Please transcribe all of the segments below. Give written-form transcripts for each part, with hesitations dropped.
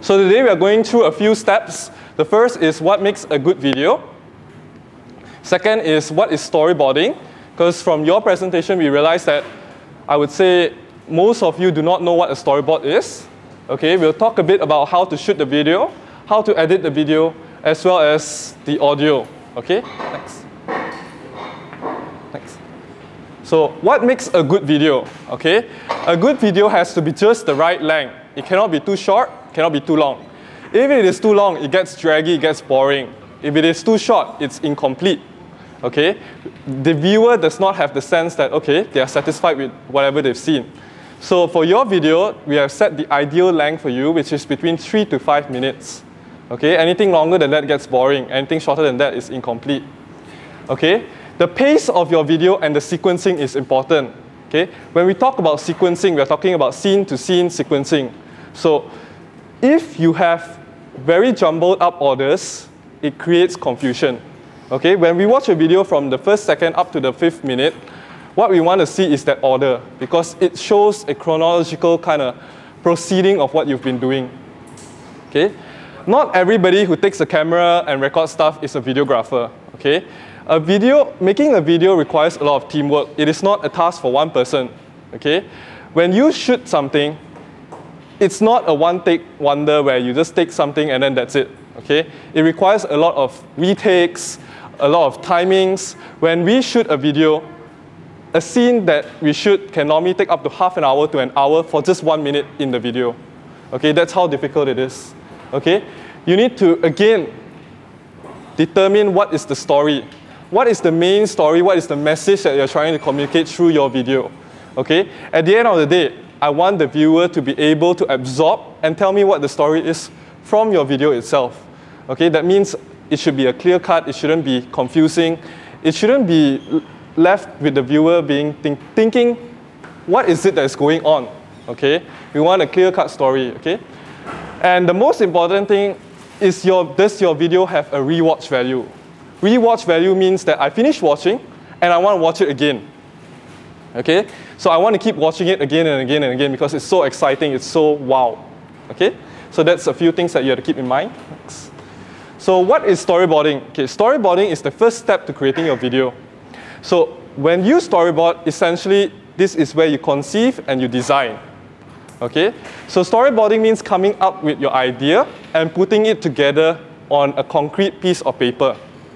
So today we are going through a few steps. The first is what makes a good video. Second is what is storyboarding, because from your presentation we realized that I would say most of you do not know what a storyboard is. Okay, we'll talk a bit about how to shoot the video, how to edit the video, as well as the audio. Okay, next. Next. So what makes a good video? Okay, a good video has to be just the right length. It cannot be too short, cannot be too long. If it is too long, it gets draggy, it gets boring. If it is too short, it's incomplete. Okay, the viewer does not have the sense that, okay, they are satisfied with whatever they've seen. So for your video, we have set the ideal length for you, which is between 3 to 5 minutes. Okay, anything longer than that gets boring. Anything shorter than that is incomplete. Okay, the pace of your video and the sequencing is important. Okay, when we talk about sequencing, we are talking about scene-to-scene sequencing. So if you have very jumbled up orders, it creates confusion. Okay, when we watch a video from the first second up to the 5th minute, what we want to see is that order, because it shows a chronological kind of proceeding of what you've been doing. Okay, not everybody who takes a camera and records stuff is a videographer. Okay, making a video requires a lot of teamwork. It is not a task for one person. Okay, when you shoot something, it's not a one-take wonder where you just take something and then that's it. Okay, it requires a lot of retakes, a lot of timings. When we shoot a video, a scene that we shoot can normally take up to half an hour to an hour for just 1 minute in the video. Okay, that's how difficult it is. Okay, you need to, again, determine what is the story. What is the main story? What is the message that you're trying to communicate through your video? Okay, at the end of the day, I want the viewer to be able to absorb and tell me what the story is from your video itself. Okay, that means it should be a clear cut, it shouldn't be confusing, it shouldn't be left with the viewer being thinking, what is it that is going on? Okay, we want a clear cut story. Okay, and the most important thing is does your video have a rewatch value? Rewatch value means that I finished watching and I want to watch it again. Okay, so I want to keep watching it again and again and again because it's so exciting, it's so wow. Okay, so that's a few things that you have to keep in mind. Next. So what is storyboarding? Okay, storyboarding is the first step to creating your video. So when you storyboard, essentially, this is where you conceive and you design. Okay, so storyboarding means coming up with your idea and putting it together on a concrete piece of paper.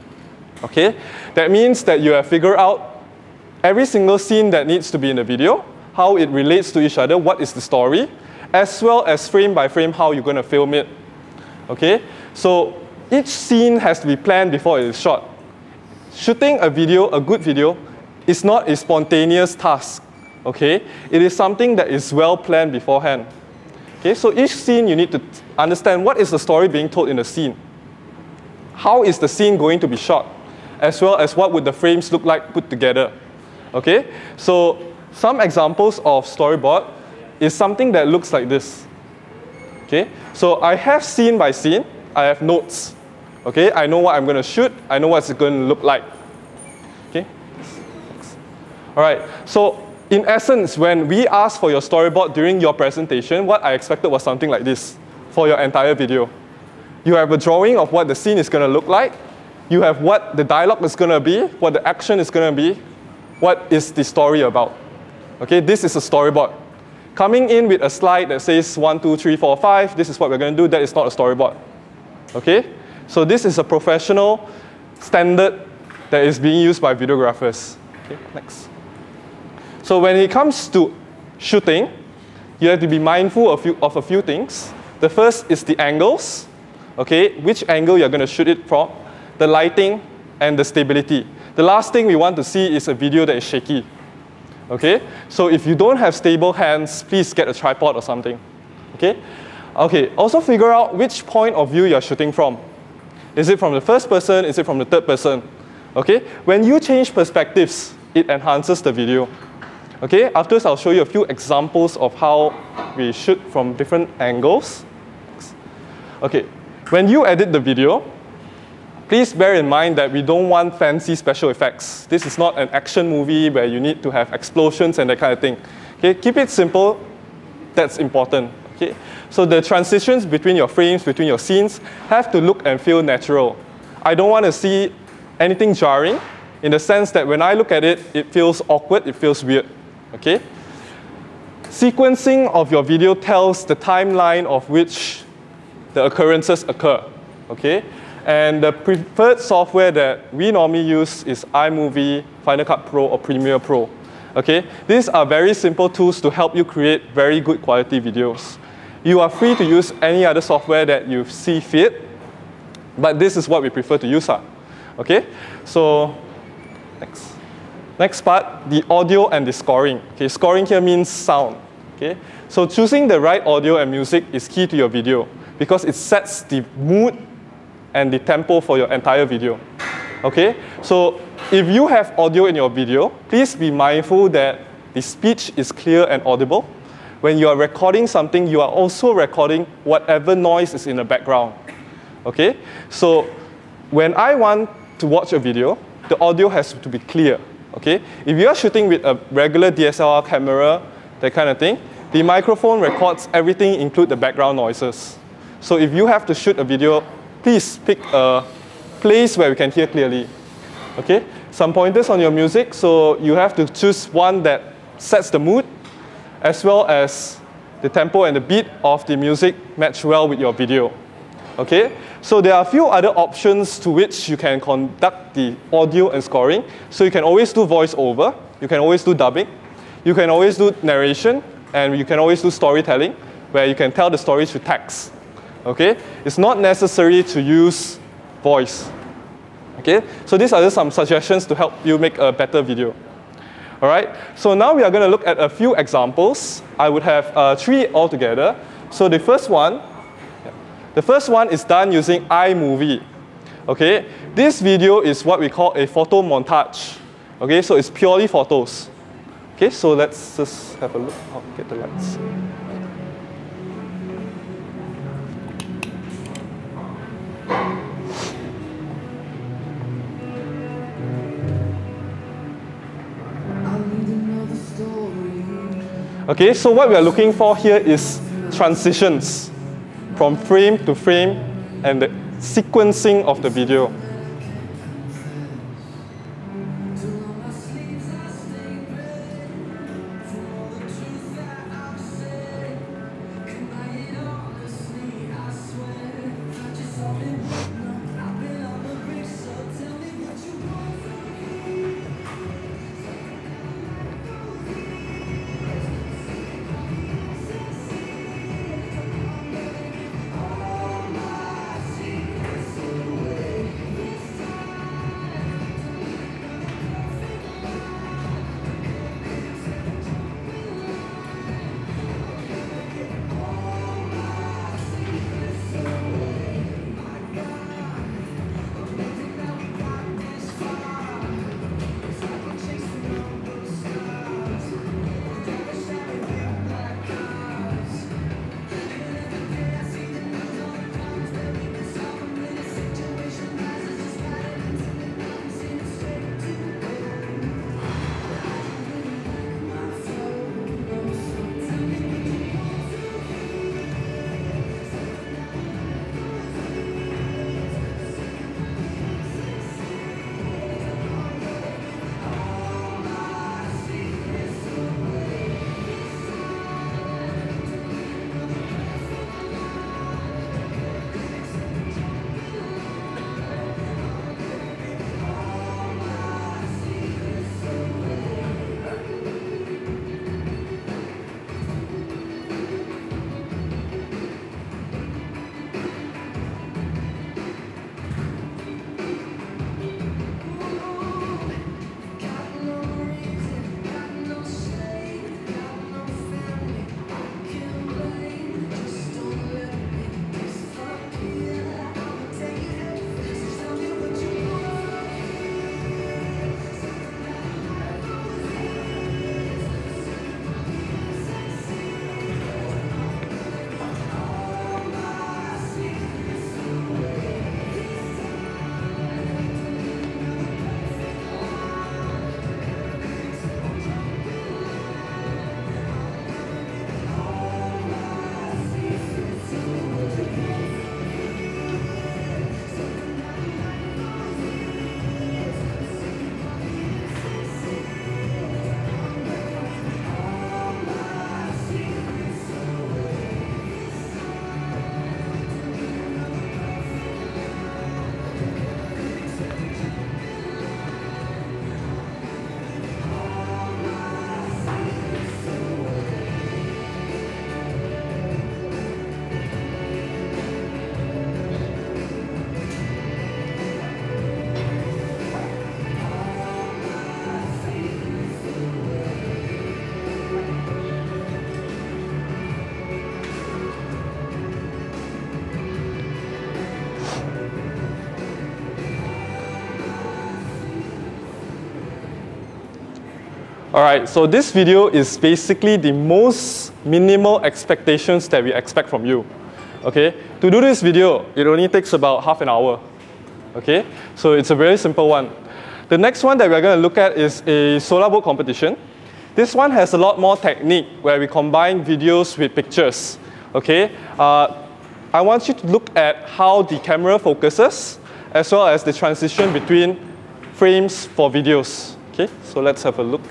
Okay, that means that you have figured out every single scene that needs to be in the video, how it relates to each other, what is the story, as well as frame by frame how you're going to film it. Okay, so each scene has to be planned before it is shot. Shooting a video, a good video, is not a spontaneous task. Okay, it is something that is well planned beforehand. Okay, so each scene you need to understand what is the story being told in the scene. How is the scene going to be shot, as well as what would the frames look like put together. Okay, so some examples of storyboard is something that looks like this. Okay, so I have scene by scene, I have notes. Okay, I know what I'm going to shoot, I know what it's going to look like. Okay, all right, so in essence, when we asked for your storyboard during your presentation, what I expected was something like this for your entire video. You have a drawing of what the scene is going to look like, you have what the dialogue is going to be, what the action is going to be, what is the story about. Okay, this is a storyboard. Coming in with a slide that says 1, 2, 3, 4, 5, this is what we're going to do, that is not a storyboard. Okay, so this is a professional standard that is being used by videographers. Okay, next. So when it comes to shooting, you have to be mindful of a few things. The first is the angles. Okay, which angle you're going to shoot it from, the lighting, and the stability. The last thing we want to see is a video that is shaky. Okay, so if you don't have stable hands, please get a tripod or something. Okay, okay. Also figure out which point of view you're shooting from. Is it from the first person? Is it from the third person? Okay, when you change perspectives, it enhances the video. Okay, afterwards I'll show you a few examples of how we shoot from different angles. Okay, when you edit the video, please bear in mind that we don't want fancy special effects. This is not an action movie where you need to have explosions and that kind of thing. Okay, keep it simple. That's important. Okay? So the transitions between your frames, between your scenes, have to look and feel natural. I don't want to see anything jarring, in the sense that when I look at it, it feels awkward, it feels weird. Okay? Sequencing of your video tells the timeline of which the occurrences occur. Okay? And the preferred software that we normally use is iMovie, Final Cut Pro, or Premiere Pro. Okay? These are very simple tools to help you create very good quality videos. You are free to use any other software that you see fit, but this is what we prefer to use. Okay? So, next part, the audio and the scoring. Okay? Scoring here means sound. Okay? So choosing the right audio and music is key to your video because it sets the mood and the tempo for your entire video. Okay? So if you have audio in your video, please be mindful that the speech is clear and audible. When you are recording something, you are also recording whatever noise is in the background. Okay? So when I want to watch a video, the audio has to be clear. Okay? If you are shooting with a regular DSLR camera, that kind of thing, the microphone records everything, include the background noises. So if you have to shoot a video, please pick a place where we can hear clearly. Okay? Some pointers on your music. So you have to choose one that sets the mood, as well as the tempo and the beat of the music match well with your video. Okay? So there are a few other options to which you can conduct the audio and scoring. So you can always do voiceover, you can always do dubbing, you can always do narration, and you can always do storytelling, where you can tell the story through text. Okay? It's not necessary to use voice. Okay? So these are just some suggestions to help you make a better video. All right? So now we are going to look at a few examples. I would have 3 altogether. So the first one is done using iMovie. Okay? This video is what we call a photo montage. Okay? So it's purely photos. Okay? So let's just have a look. I'll get the lights. Okay, so what we are looking for here is transitions from frame to frame and the sequencing of the video. Alright, so this video is basically the most minimal expectations that we expect from you. Okay, to do this video, it only takes about half an hour. Okay, so it's a very simple one. The next one that we're going to look at is a solar boat competition. This one has a lot more technique where we combine videos with pictures. Okay, I want you to look at how the camera focuses as well as the transition between frames for videos. Okay, so let's have a look.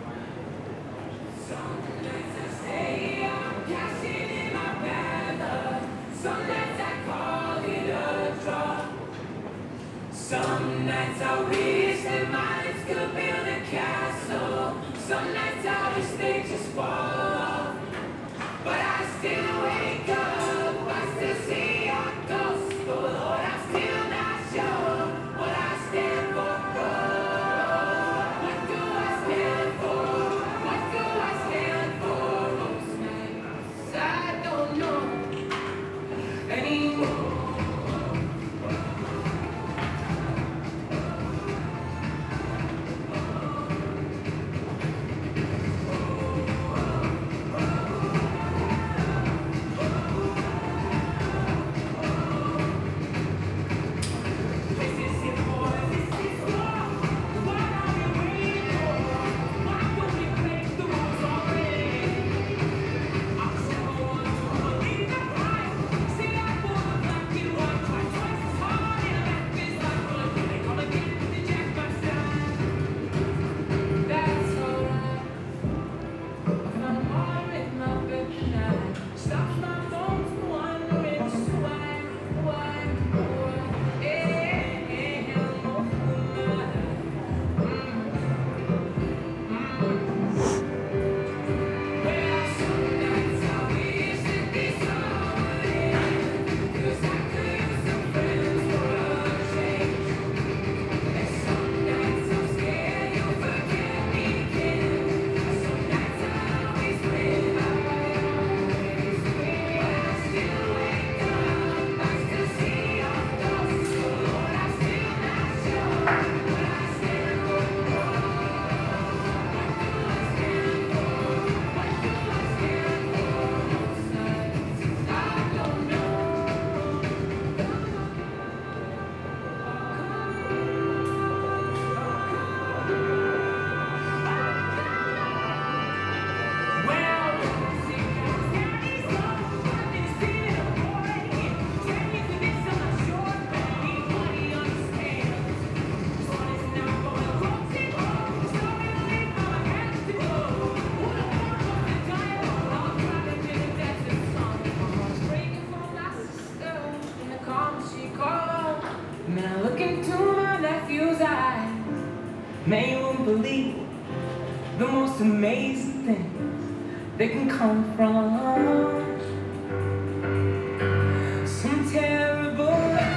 Some nights I wish that my lips could build a castle. Some nights I wish they just fall off. But I still wake up, I still see your ghost. Oh Lord, I'm still not sure what I stand for. What do I stand for? What do I stand for? Most nights I don't know anymore. Man, you won't believe the most amazing things that can come from some terrible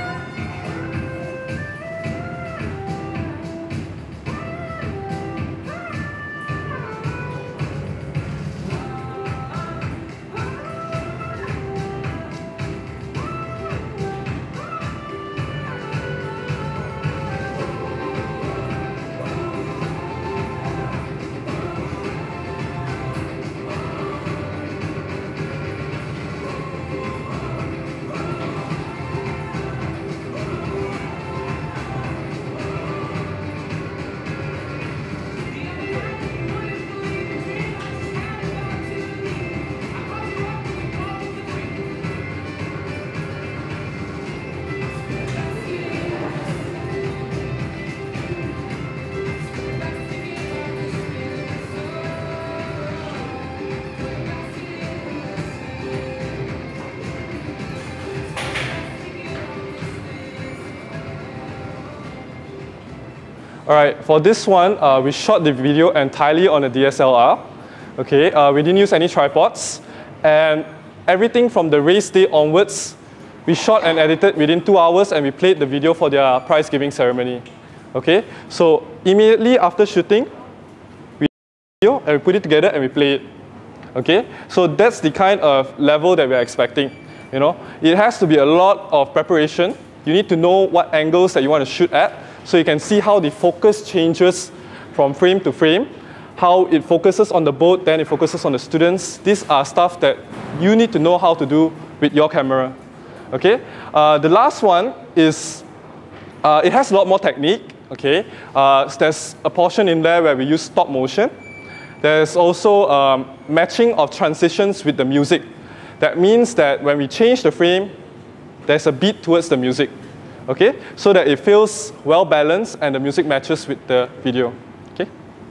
Alright, for this one, we shot the video entirely on a DSLR. Okay, we didn't use any tripods. And everything from the race day onwards, we shot and edited within 2 hours and we played the video for their prize giving ceremony. Okay, so immediately after shooting, we video and we put it together and we play it. Okay, so that's the kind of level that we're expecting. You know, it has to be a lot of preparation. You need to know what angles that you want to shoot at, so you can see how the focus changes from frame to frame, how it focuses on the boat, then it focuses on the students. These are stuff that you need to know how to do with your camera. Okay? The last one is, it has a lot more technique. Okay? There's a portion in there where we use stop motion. There's also matching of transitions with the music. That means that when we change the frame, there's a beat towards the music. Okay? So that it feels well balanced and the music matches with the video. Okay?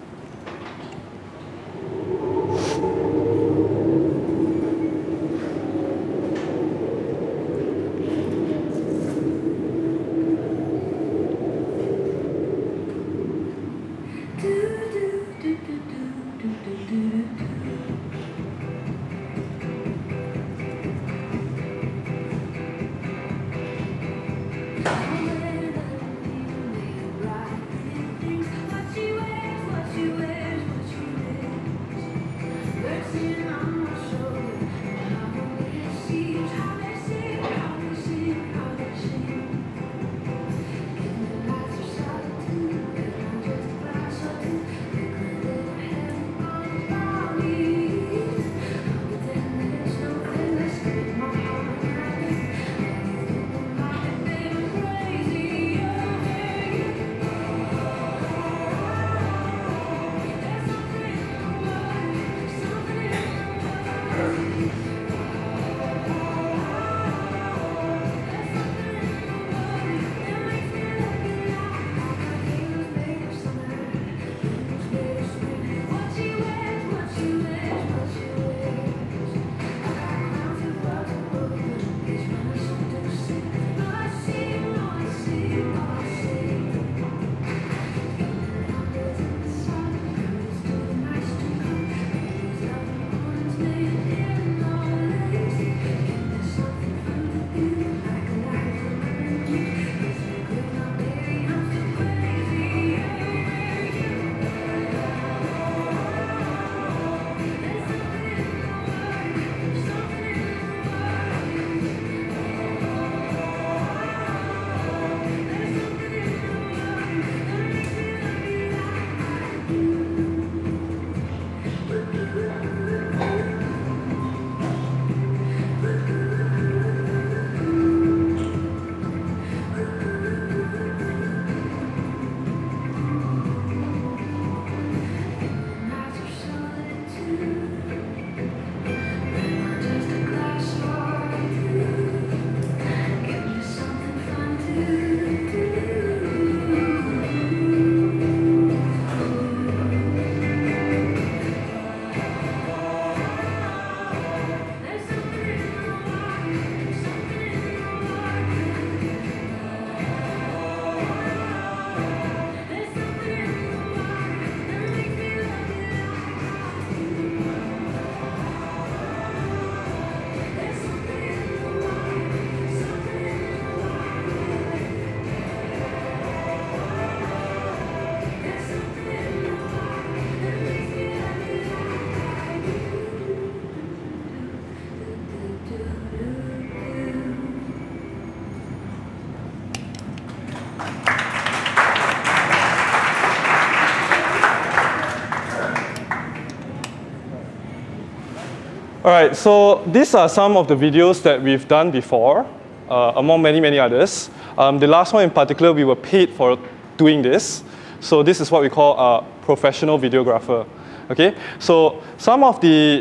All right, so these are some of the videos that we've done before, among many, many others. The last one in particular, we were paid for doing this. So this is what we call a professional videographer. Okay, so some of the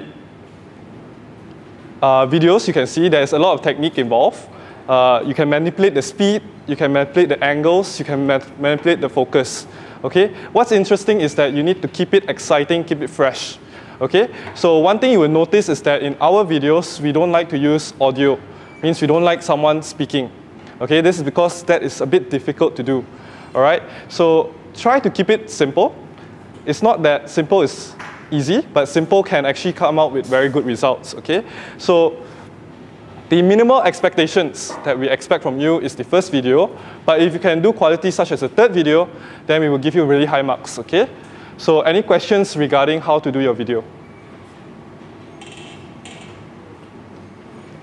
videos you can see there's a lot of technique involved. You can manipulate the speed, you can manipulate the angles, you can manipulate the focus. Okay, what's interesting is that you need to keep it exciting, keep it fresh. Okay, so one thing you will notice is that in our videos, we don't like to use audio. Means we don't like someone speaking. Okay, this is because that is a bit difficult to do. All right, so try to keep it simple. It's not that simple is easy, but simple can actually come out with very good results. Okay, so the minimal expectations that we expect from you is the first video, but if you can do quality such as the third video, then we will give you really high marks. Okay. So any questions regarding how to do your video?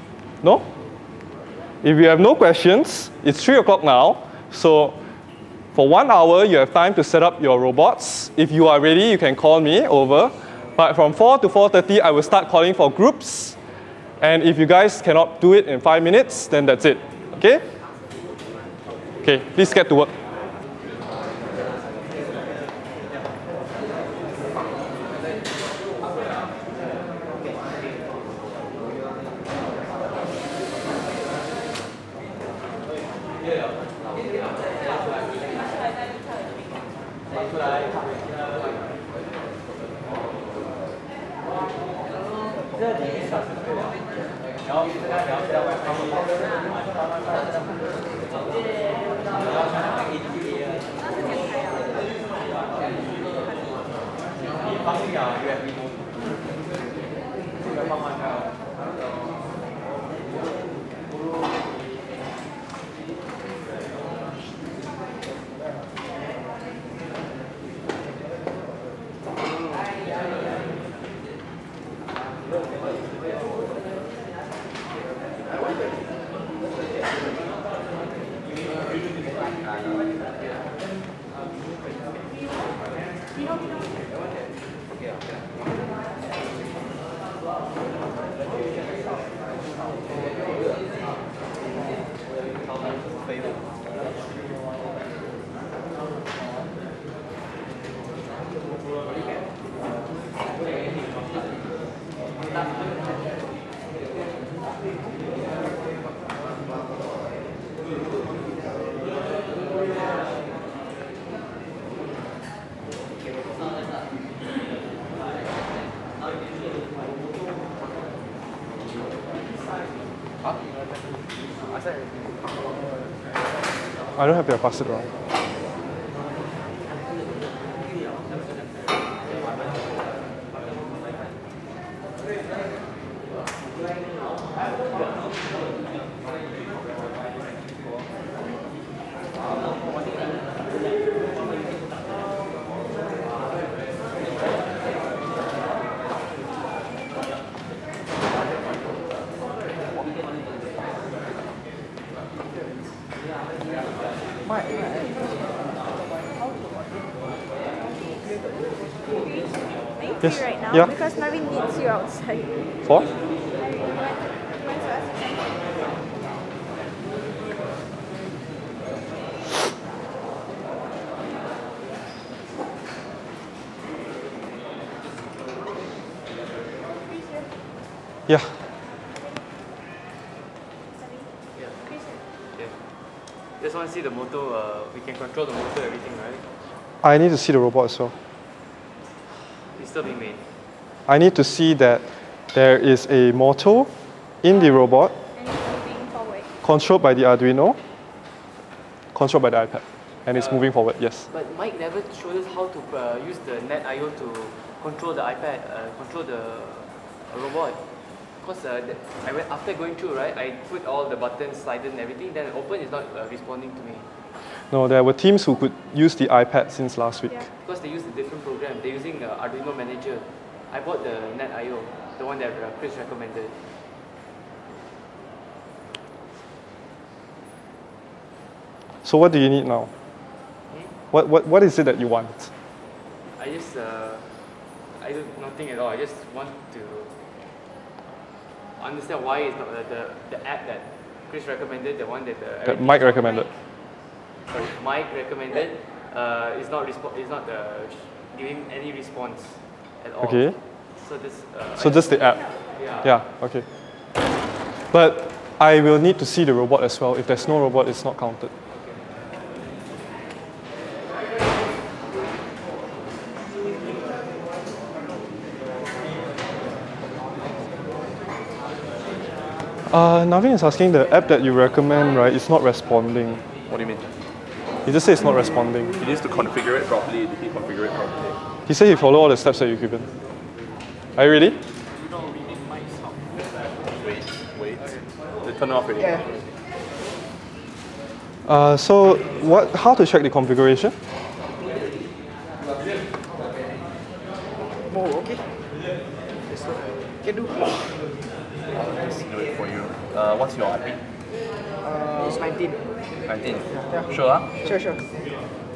No? If you have no questions, it's 3 o'clock now. So For 1 hour, you have time to set up your robots. If you are ready, you can call me over. But from 4 to 4:30, I will start calling for groups. And if you guys cannot do it in 5 minutes, then that's it. Okay? Okay, please get to work. I don't have your pass it around. Yes. Right now, Yeah. because Marvin needs you outside. For? Yeah. Just want to see the motor, we can control the motor, everything, right? I need to see the robot as well. It's still being made. I need to see that there is a motor in the robot And it's moving forward. controlled by the Arduino, controlled by the iPad, and it's moving forward, yes. But Mike never showed us how to use the NetIO to control the iPad, control the robot. Because after going through, right, I put all the buttons, sliders and everything, then open is not responding to me. No, there were teams who could use the iPad since last week. Yeah. Because they use a different program. They're using Arduino Manager. I bought the NetIO, the one that Chris recommended. So what do you need now? What is it that you want? I just, I do nothing at all. I just want to understand why it's not the app that Chris recommended, the one that That Mike recommended. sorry, Mike recommended, is not giving any response at all. Okay. So this. So just the app. Yeah. Yeah, okay. But I will need to see the robot as well. If there's no robot, it's not counted. Navin is asking the app that you recommend, right? It's not responding. What do you mean? He just said it's not responding. He needs to configure it properly. Did he configure it properly? He said he followed all the steps that you've given. Are you ready? Wait. They turn off already. So how to check the configuration? Oh, okay. Can do. Let's do it for you. What's your IP? It's 19. 19. Sure, huh? Sure.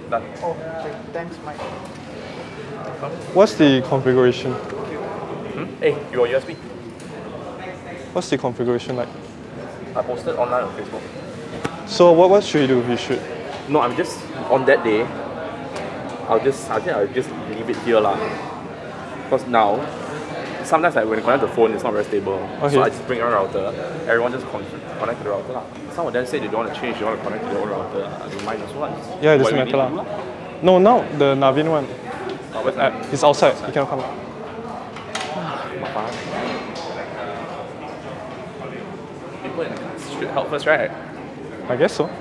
Done. Oh, okay. Thanks, Mike. What's the configuration? Hey, your USB. What's the configuration like? I posted online on Facebook. So what should we do? We should. No, I'm just on that day. I think I'll just leave it here lah. Because now, sometimes like when you connect the phone, it's not very stable. Okay. So I just bring a router. Everyone just connect to the router lah. Some of them say they don't want to change, they want to connect to their own router. I don't mind also lah. Yeah, it doesn't What we matter need lah. to do lah. No, now the Navin one. Where's that? He's outside. He cannot come out. People in the car should help first, right? I guess so.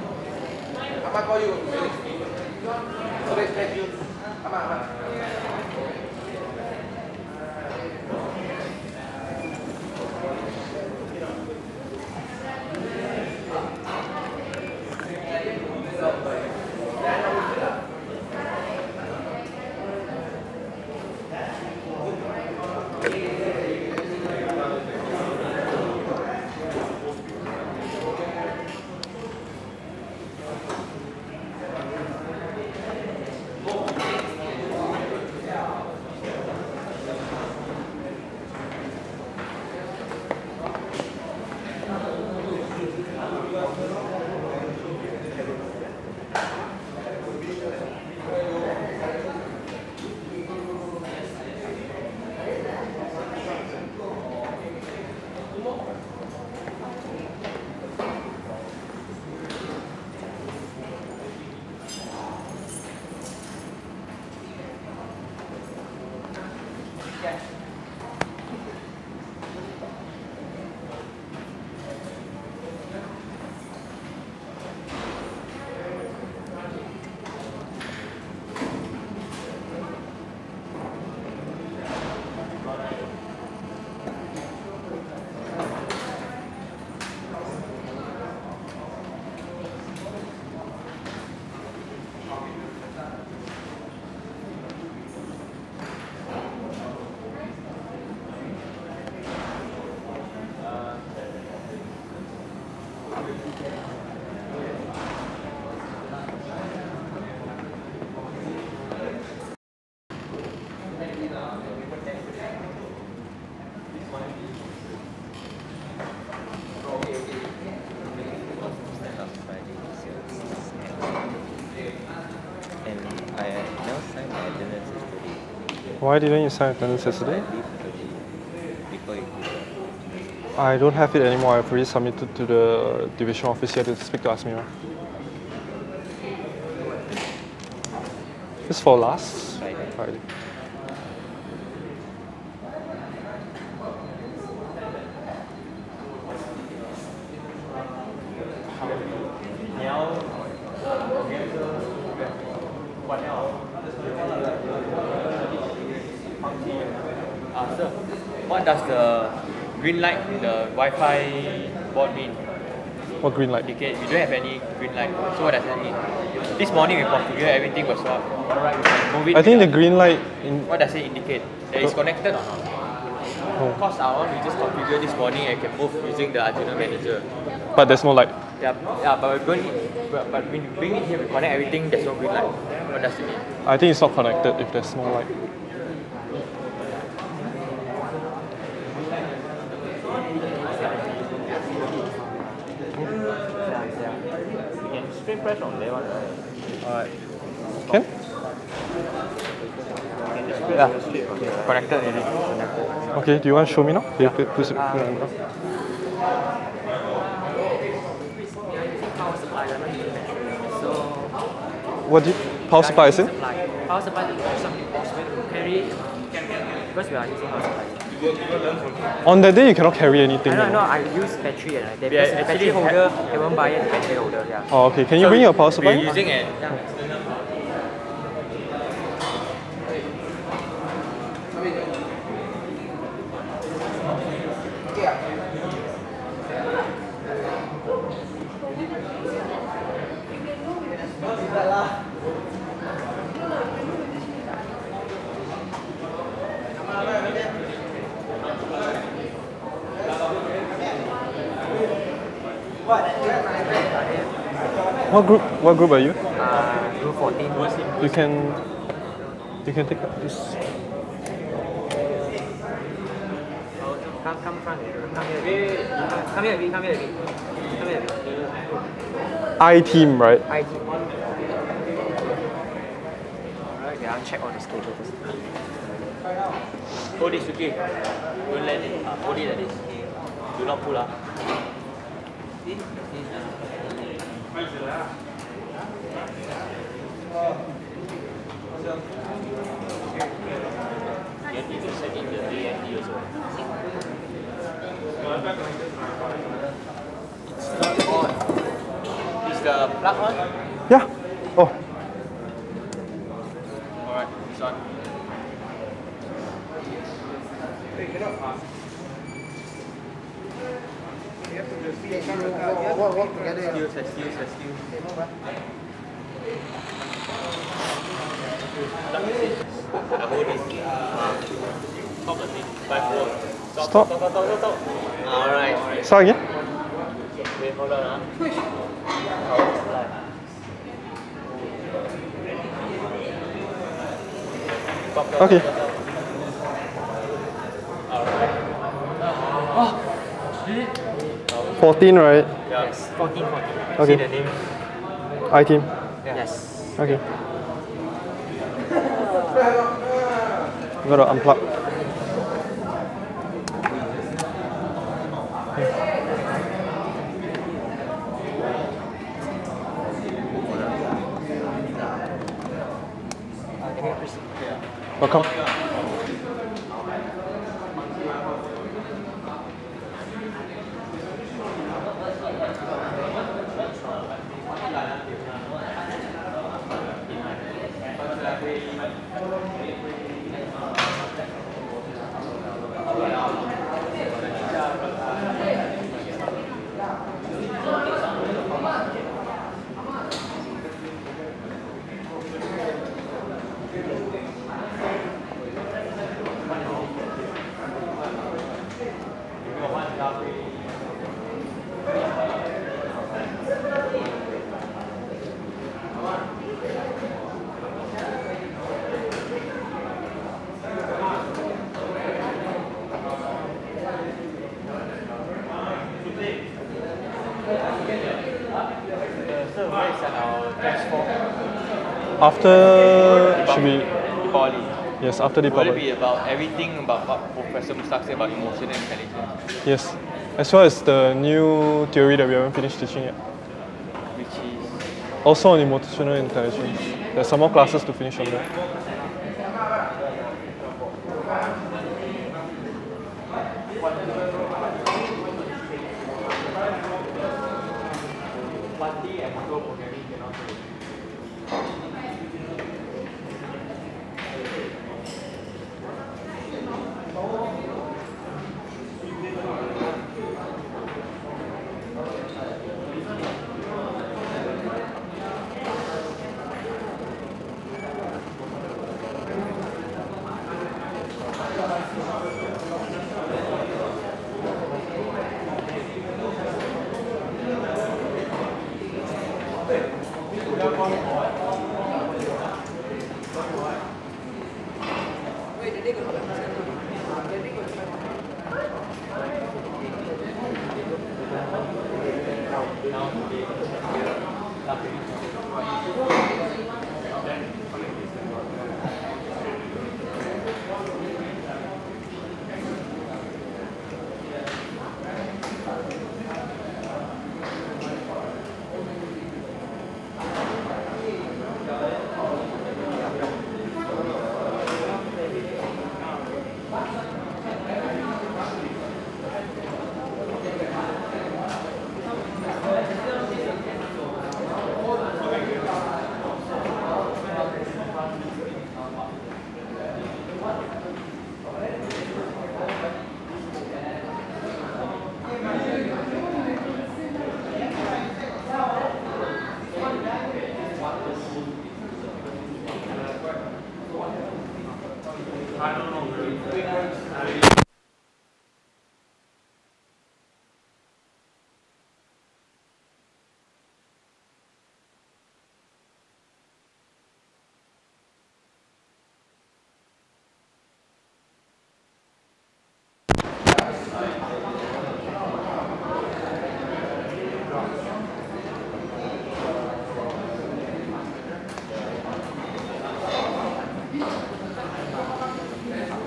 Why didn't you sign attendance yesterday? I don't have it anymore. I've already submitted to the division office here to speak to Asmira. It's for last Friday. Sir, what does the green light, the Wi-Fi board mean? What green light? Indicate we don't have any green light. So what does that mean? This morning we configured everything was alright. We can move it. I think the green light in What does it indicate? That it's connected or not? Because I want to just configure this morning and can move using the Arduino manager. but there's no light. Yeah, but when we bring it here, we connect everything. There's no green light. What does it mean? I think it's not connected if there's no light. Straight press on there one, right? Alright. Can? Yeah, connected already. Okay, do you want to show me now? Yeah. Put it Power supply, so What did power supply is it? power supply to do something possible to carry because we are using power supply. On that day you cannot carry anything. No, you know? I use battery and the Yeah, battery actually holder, they won't buy it, the battery holder, yeah. Oh, okay. Can you bring your power supply? We're using it. What group are you? Group 14. You can take this. Come front. Come here. Come here. Come here. Come here. I team, right? I team. Alright, okay, I'll check on the schedule first. Hold this, okay? Don't let it. Hold it like this. Do not pull up. You have to set in the AND also. Is the plug on? Yeah. Oh. Alright, it's on. Stop the thing. 5 volts. Stop. Alright. Start again. Wait, hold on. Power supply. Okay. Alright. 14, right? Yes, 14. Okay. See the name? I team. Yes. Okay. I'm gonna unplug. Welcome. So where is our test for? After should be Poly. yes, after the Will it public. be about everything about what Professor Mustak said about emotional intelligence? Yes. As well as the new theory that we haven't finished teaching yet. Which is Also on emotional intelligence. There's some more classes to finish on that.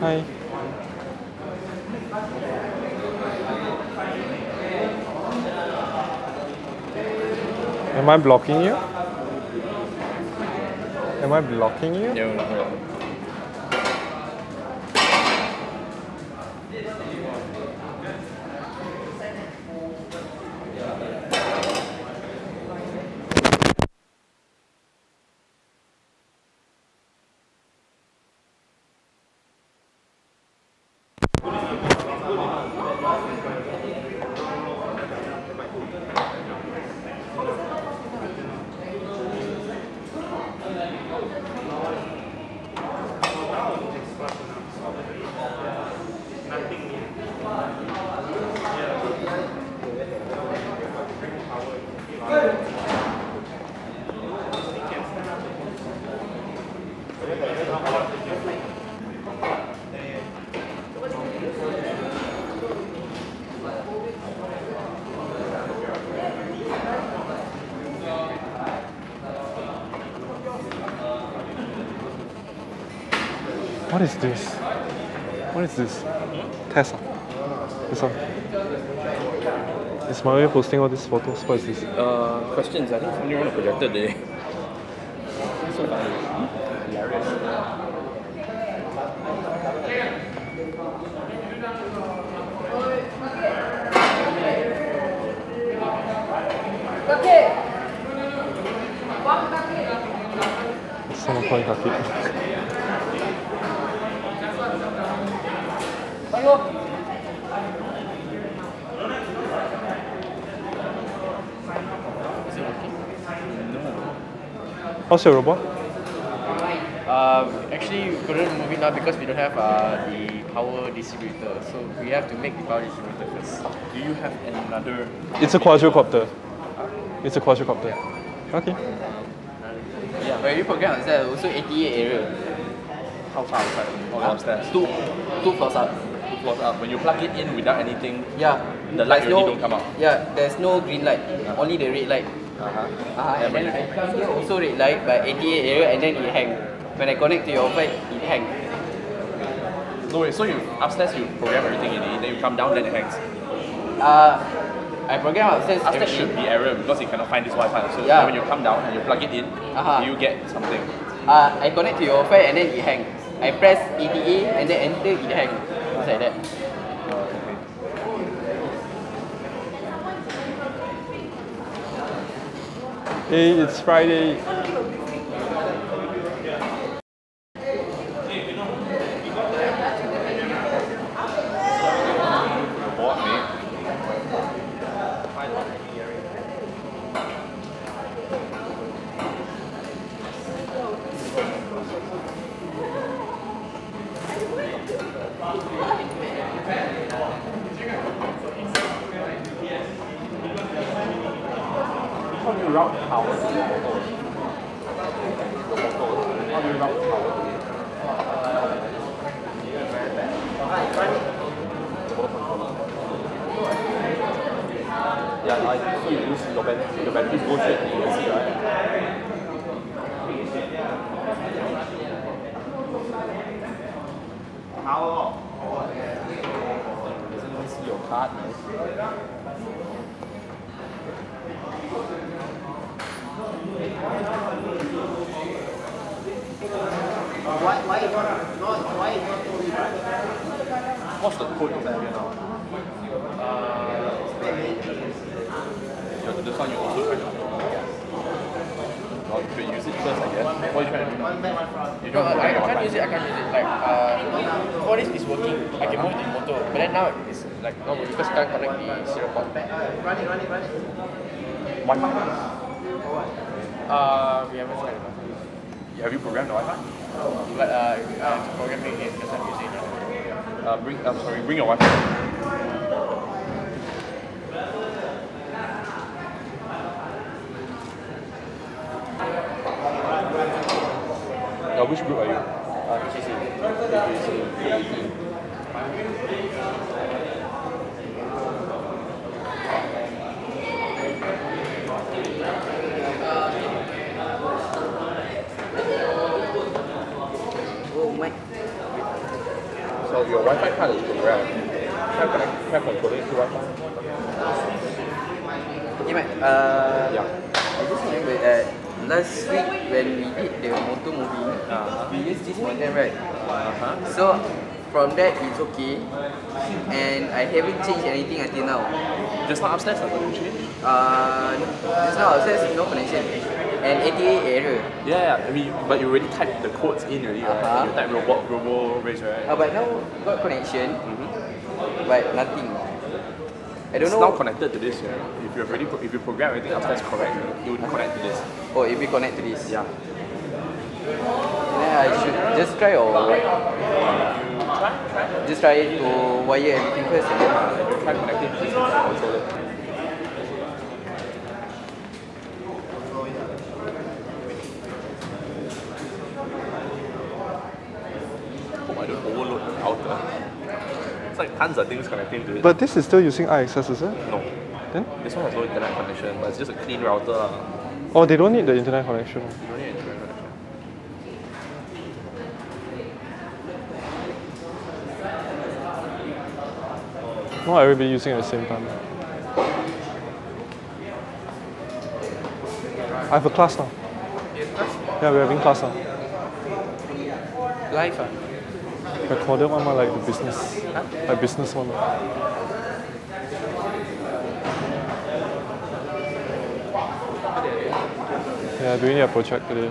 Hi. Am I blocking you? Am I blocking you? No, no. What is this? What is this? Tessa. This one. Is Mario posting all these photos? What is this? Questions. I think somebody run a projector today. So funny. Hilarious. Someone calling Kaki. How's your robot? Actually, we couldn't move it now because we don't have the power distributor. So we have to make the power distributor first. Do you have another? It's a quadricopter. It's a quadricopter. Okay. Yeah, but you program outside also 88 area. How far outside? Or downstairs? Two floors up. 2 floors up. When you plug it in without anything, Yeah. the light There's already don't come out. Yeah, there's no green light, only the red light. And then I come here also red light by 88 area and then it hang. When I connect to your Wi-Fi, it hang. No wait, so you upstairs you program everything in it, then you come down, then it hangs. I program upstairs. Upstairs should be error because it cannot find this Wi-Fi. So Yeah. when you come down and you plug it in, you get something. I connect to your Wi-Fi and then it hang. I press ETA and then enter, it hang. Just like that. Hey, it's Friday. What, mate? How do you route power to the portal? How do you route power to it? Yeah, like, so you use your batteries go straight to the AC, right? Power off. Doesn't even see your card, man. What's the code exactly now? This one you also try to you should use it first, I guess. What are you trying to do now? You're No, trying to I program can't your use it. I can't use it. Like, before this is working, I can move the motor. But then now it's like not working because I can't connect the serial port. Wi-Fi? We haven't tried it. Have you programmed the Wi-Fi? But I'm programming it because I'm using it. Bring your Wi-Fi. Which group are you? Oh my. Wi-Fi card is programmed. Try controlling through Wi-Fi. Okay, Mat. Yeah. I just remember that last week when we did the motor movie, we used this modem, right? So from that it's okay, and I haven't changed anything until now. Just now upstairs, I got change. Just now it says no connection and 88 error. Yeah, I mean, but you already typed the codes in already, right? You type robo race, right? But now got connection, but nothing. I don't It's know. now connected to this, yeah. If you program everything upstairs correct, it would connect to this. Oh, if we connect to this. Yeah. Then I should just try or what? Just try to wire everything first and then Try connecting to this controller. Hope I don't overload the router. It's like tons of things connecting to it. But this is still using IXS, is it? no. Then? This one has no internet connection, but it's just a clean router. Oh, they don't need the internet connection. You don't need internet connection. Not everybody using it at the same time. I have a class now. Yeah, we're having class now. live. Recorded one more like the business. Like business one. Yeah, doing a project today.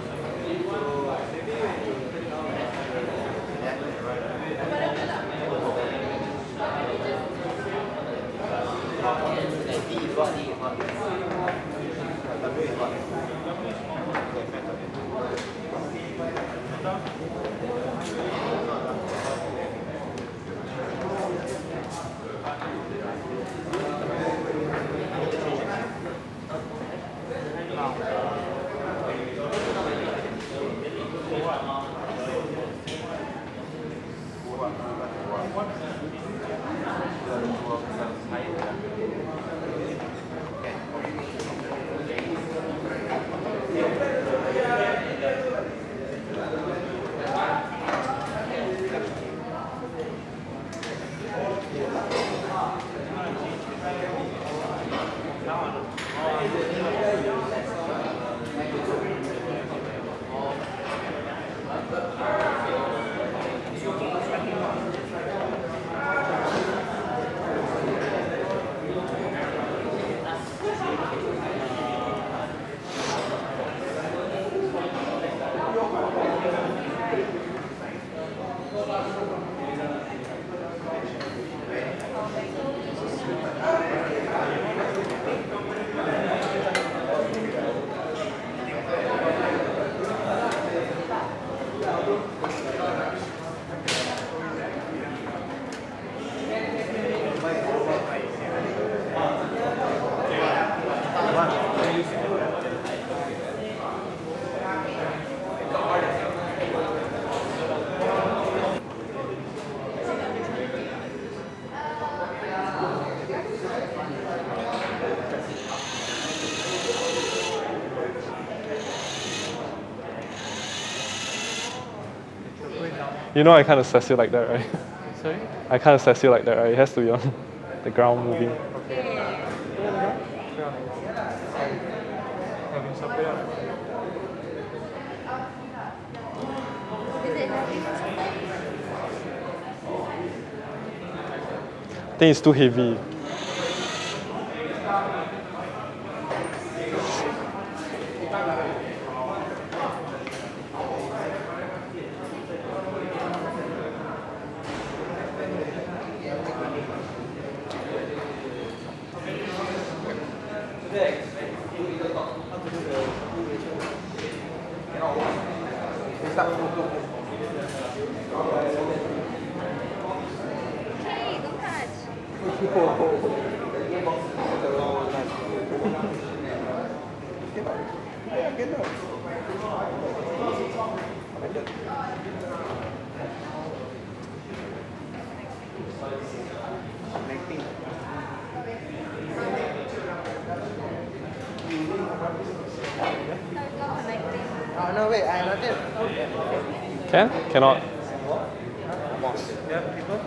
You know I can't assess you like that, right? Sorry? I can't assess you like that, right? It has to be on the ground moving. I think it's too heavy. Hey, don't touch. No, wait, I'm not there. Can? Cannot. Yeah, people.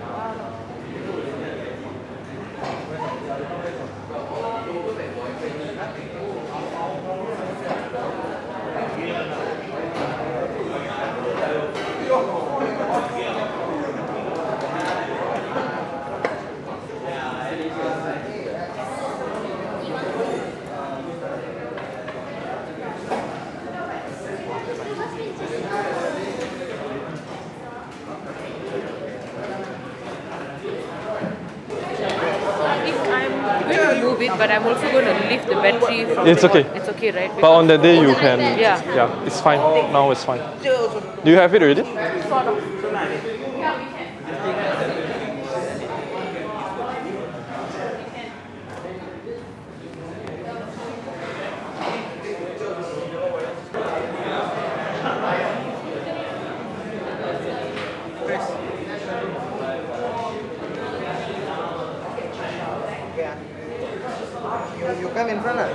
Move it, but I'm also going to lift the battery from It's the okay. It's okay, right? But on that day you can. Yeah. Yeah, it's fine. Now it's fine. Do you have it already? You come in front.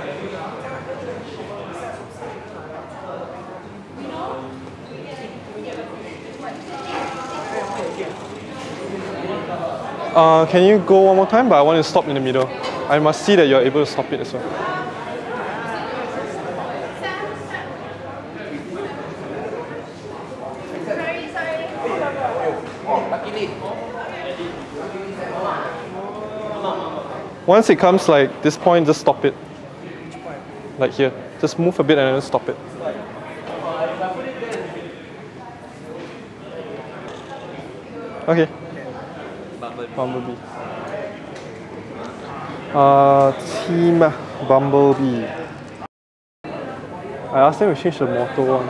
Can you go one more time? But I want to stop in the middle. I must see that you're able to stop it as well. Once it comes like this point, just stop it. Like here. Just move a bit and then stop it. Okay. Bumblebee. Team Bumblebee. I asked them to change the motor one.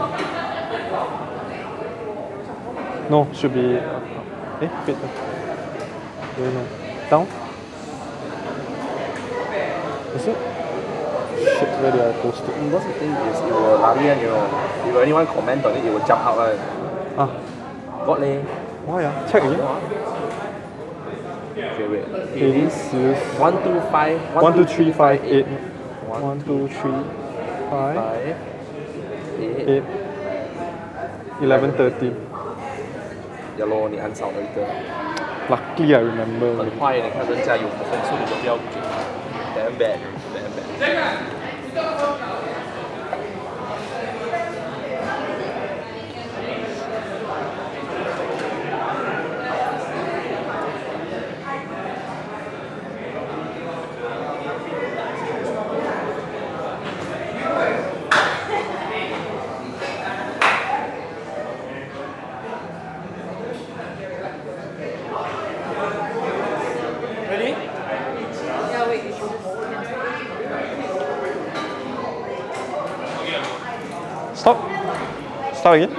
No, should be. Wait. Don't know. Down? Is it? Shit, where did I post it? What's the thing is, it will larian, you know. If anyone comment on it, it will jump out. Ah, Got leh. why ah? Check again. Okay, wait. It is 125. 1, 2, 3, 5, 8. 1, 1, 2, 3, 5, 5, 8. 8, 11, 13. 呀咯，你按少了一个。 Luckily I remember. 很坏，你看人家有分数，你都不要给。Damn bad, damn bad. Yeah, wait. Stop. Start again.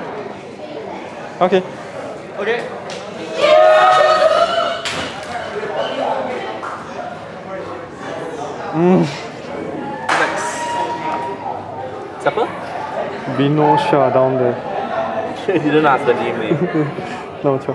Okay. Okay. Siapa? Binosha down there. You didn't ask the name. No, sure.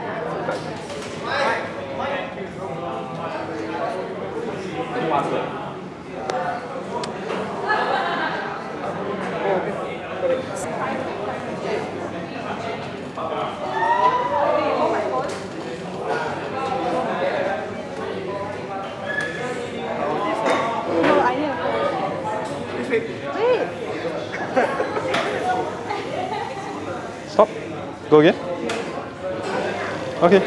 No, I know. Wait. Stop. Go again. Okay.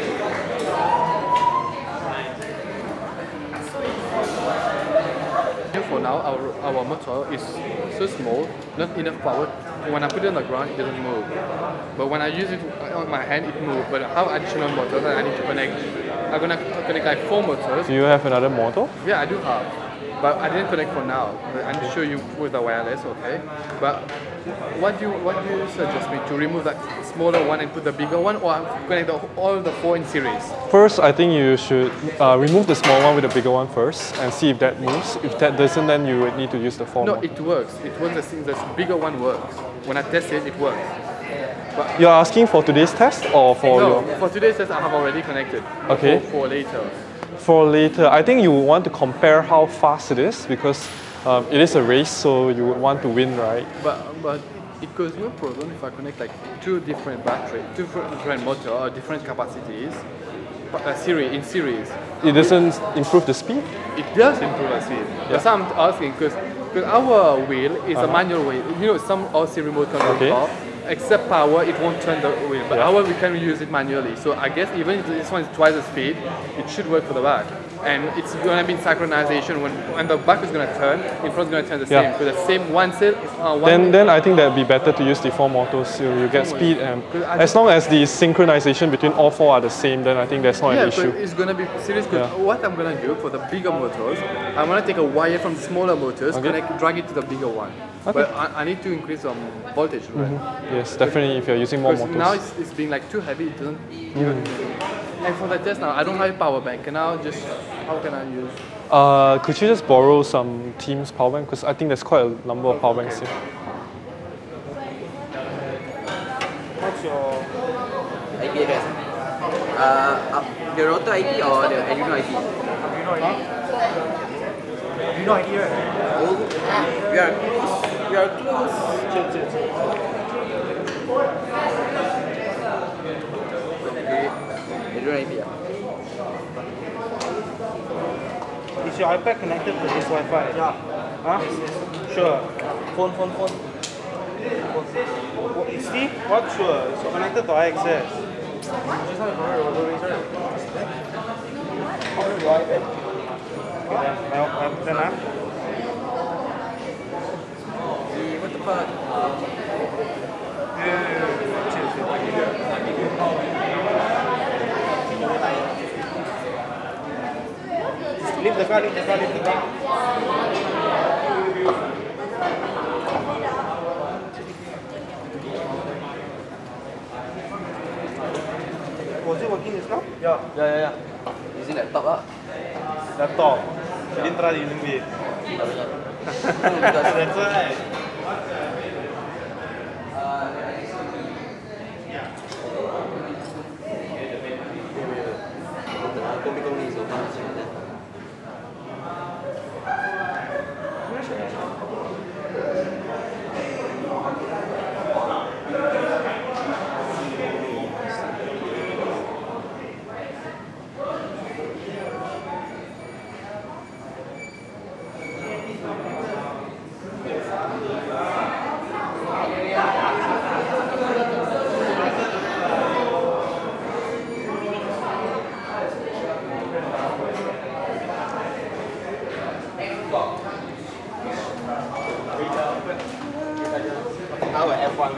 For now, our motor is so small, not enough power. When I put it on the ground, it doesn't move. But when I use it on my hand, it moves. But how additional motors that I need to connect? I'm gonna connect like 4 motors. Do you have another model? Yeah, I do have. But I didn't connect for now. But I need to show you with the wireless, okay? But what do you suggest me to remove that smaller one and put the bigger one, or connect all the 4 in series? First, I think you should remove the small one with the bigger one first and see if that moves. If that doesn't, then you would need to use the No, former. it works. It works. The bigger one works. When I test it, it works. But You're asking for today's test or for no, your... for today's test, I have already connected. Okay. For later. For later, I think you would want to compare how fast it is because it is a race, so you would want to win, right? But it causes no problem if I connect like two different battery, two different motor or different capacities in series. It doesn't improve the speed? It does improve the speed. That's why I'm asking, because our wheel is a manual wheel. You know, some all-series remote control car, except power, it won't turn the wheel. But our, we can use it manually. So I guess even if this one is twice the speed, it should work for the back. And it's going to be in synchronization when the back is going to turn, in front is going to turn the same. Because the same one cell. Then I think that would be better to use the 4 motors. You get speed, and as long as the synchronization between all 4 are the same, then I think that's not an issue. Yeah, but it's going to be serious. Because what I'm going to do for the bigger motors, I'm going to take a wire from the smaller motors, drag it to the bigger one. But I need to increase some voltage, right? Yes, definitely. If you're using more motors. Now it's being like too heavy. It doesn't. And for the test now, I don't have a power bank. Can I just, how can I use? Could you just borrow some Teams power bank? Because I think there's quite a number of power banks here. What's your IP address? The router IP or the Arduino IP? Arduino ID? Arduino ID, right? Oh, we are close. We are close. Chill. Arduino IP. Is your iPad connected to this Wi-Fi? Yeah. Huh? Sure. Phone. See? What? Sure. It's connected to IXS. Just now you connected to the iPad. Okay, then What the fuck? Chill. Leave the car. Was it working just now? Yeah. Using laptop. Laptop. You didn't try using it. That's right. How F1 works?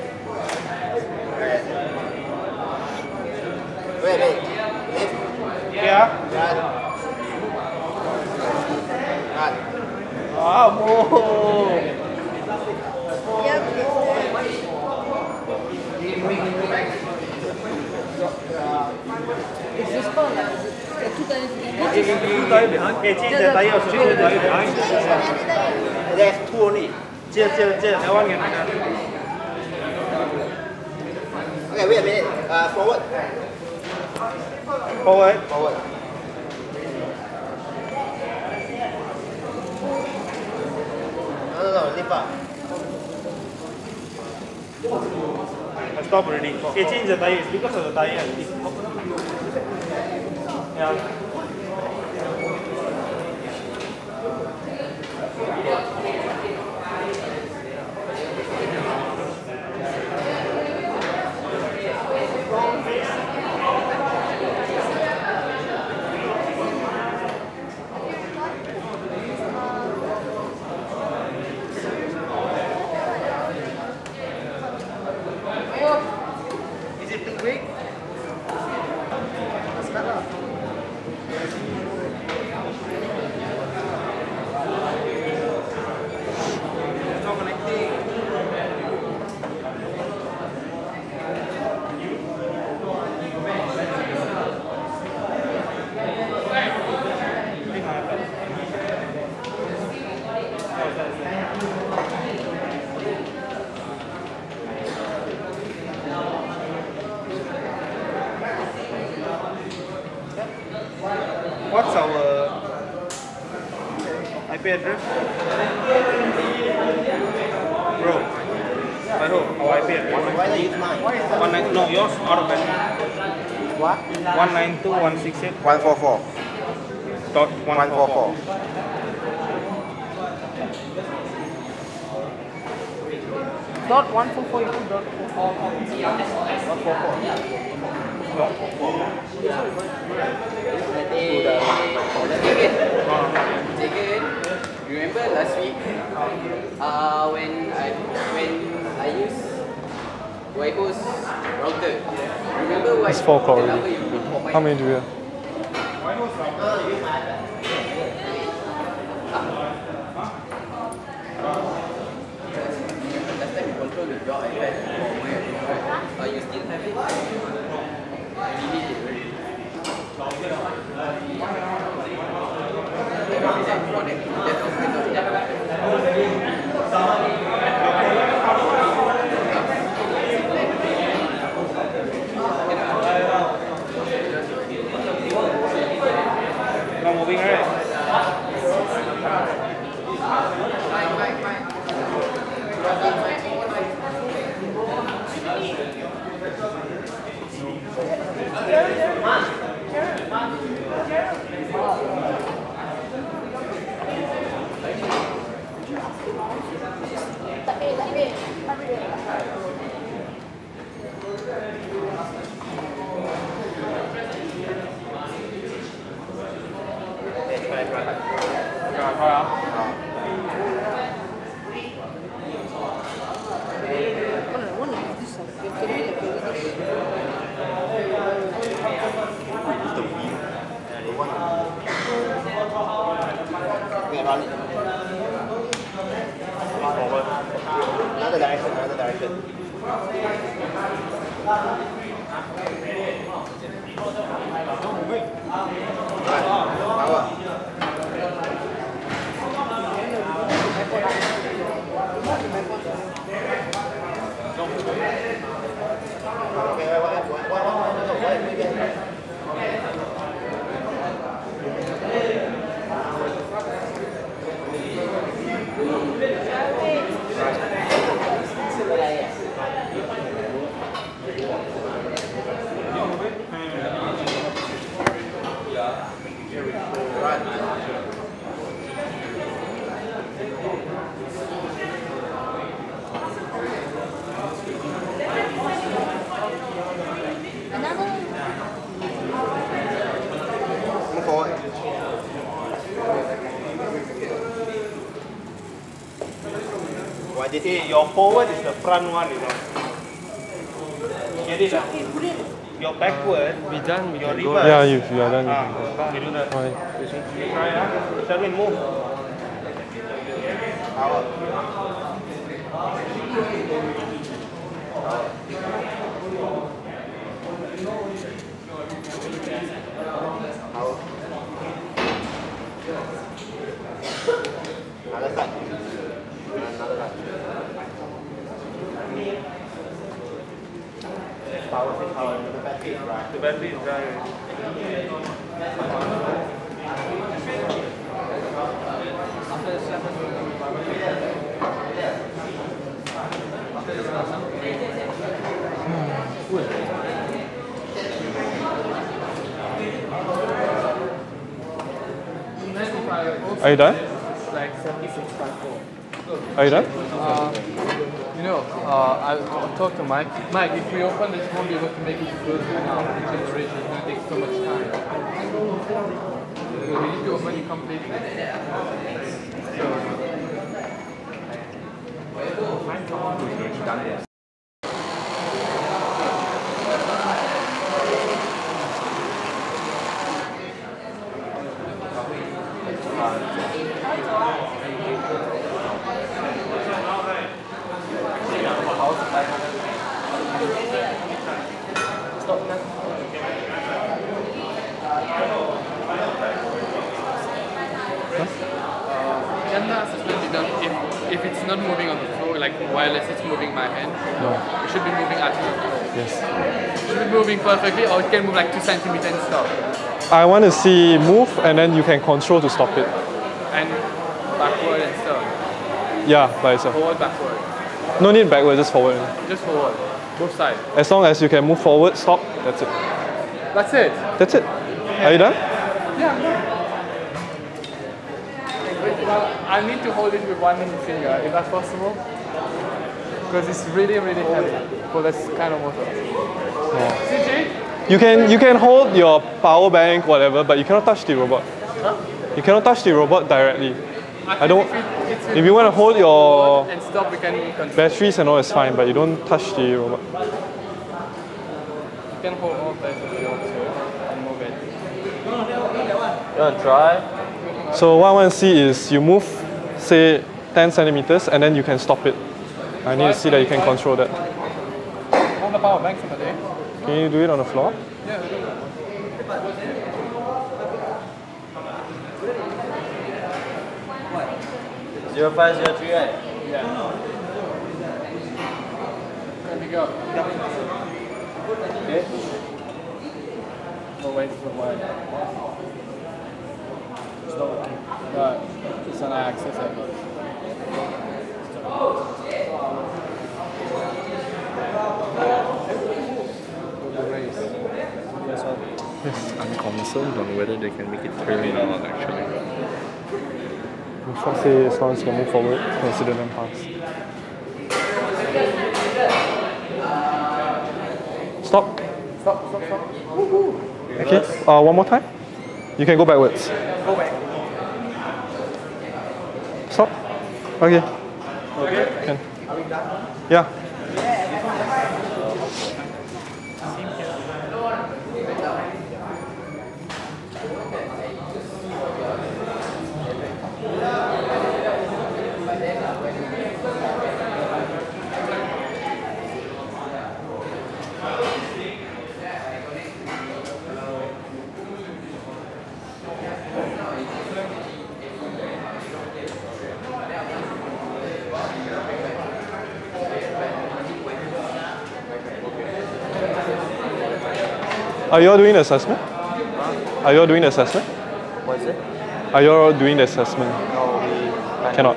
Wait. Left. Yeah. Right. Vamos! It's just fun. Two times behind. Hey, change the tire also. Change the tire behind. There's 2 only. Chill. That one can be done. Okay, wait a minute. Forward. Forward. No, lift up. I stopped already. Okay, change the tire. It's because of the tire. Yeah. Is it too quick? Start lah. It's not connecting. What's our IP address? Bro. By who? Our iPad. Why don't you use mine? 19, no, yours out of battery. What? 192.168. 144. Dot 144. Dot 144 equal dot Second, remember last week when I used Waiho's router. Remember what It's 4 o'clock the already. number you put for my How many do we have? last time you control with your iPad or my iPad. You still have it? Delete it already. Connect to that Not moving, right? Another direction, another direction. Move forward. Hey, your forward is the front one, you know. Get it? Your backward, We done, we your can go. reverse. Yeah, if you are done. You do that. Fine. Try, Sherwin, move. Another side. Another side. Power. The battery is right. The battery is dry. Are you done? like 7654. Are you done? I talked to Mike. Mike, if we open this, won't be able to make it close now. Generation is going to take so much time. So we need to open it completely. If it's not moving on the floor, like wireless, it's moving my hand. No. It should be moving at the floor. Yes. It should be moving perfectly, or it can move like 2 centimeters and stop. I want to see move and then you can control to stop it. And backward and stuff. Yeah, by itself. Forward, backward. No need backward, just forward. Just forward. Both sides. As long as you can move forward, stop, that's it. That's it. That's it. Are you done? Yeah. I need to hold it with one finger, if that's possible. Because it's really, really heavy for this kind of motor. CJ? You can hold your power bank, whatever, but you cannot touch the robot. You cannot touch the robot directly. I don't. If you want to hold your and stop, we can control. batteries and all, it's fine, but you don't touch the robot. You can hold all that if you want to and move it. You want to try? So what I want to see is you move, say, 10 centimeters, and then you can stop it. I need to see that you can control that. Hold the power bank from the day. Can you do it on the floor? Yeah. 0503, right? Yeah. There we go. Okay. No, wait for one. It's not working. Right. It's on axis, I guess. Yes, I'm concerned on whether they can make it turn or not actually. I'll say as long as you can move forward, consider them pass. Stop. Stop. Okay, one more time. You can go backwards. Go back. Stop. Okay. Okay. Can. Yeah. Are you all doing the assessment? Are you all doing the assessment? What is it? Are you all doing the assessment? No, we Cannot.